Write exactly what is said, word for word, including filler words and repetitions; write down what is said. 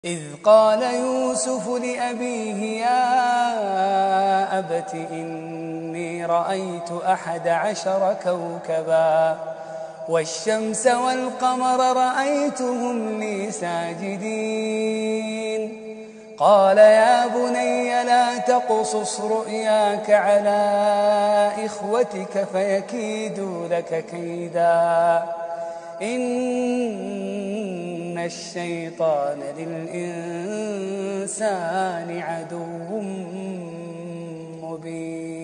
إذ قال يوسف لأبيه يا أبت إني رأيت أحد عشر كوكبا والشمس والقمر رأيتهم لي ساجدين قال يا بني لا تقصص رؤياك على إخوتك فيكيدوا لك كيدا إن الشيطان للإنسان عدو مبين.